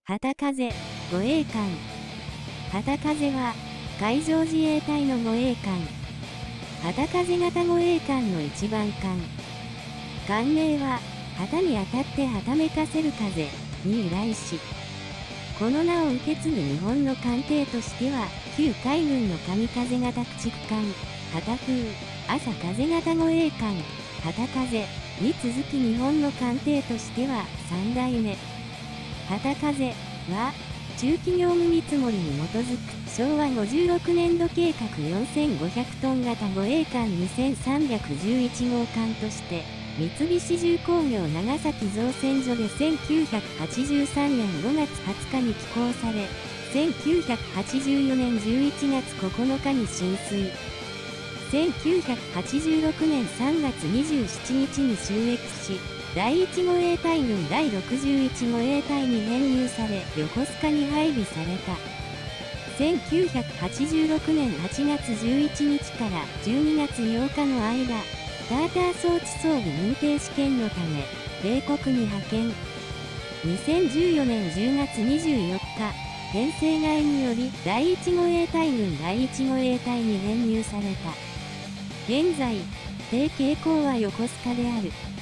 旗風護衛艦。旗風は、海上自衛隊の護衛艦。旗風型護衛艦の一番艦。艦名は、旗に当たってはためかせる風に由来し、この名を受け継ぐ日本の艦艇としては、旧海軍の神風型駆逐艦、旗風、朝風型護衛艦、旗風に続き日本の艦艇としては3代目。旗風は、中期業務見積もりに基づく昭和56年度計画4500トン型護衛艦2311号艦として、三菱重工業長崎造船所で1983年5月20日に起工され、1984年11月9日に進水。1986年3月27日に就役し、第1護衛隊軍第61護衛隊に編入され、横須賀に配備された。1986年8月11日から12月8日の間、スターター装置装備認定試験のため、米国に派遣。2014年10月24日、編成外により第1護衛隊軍第1護衛隊に編入された。現在、定傾向は横須賀である。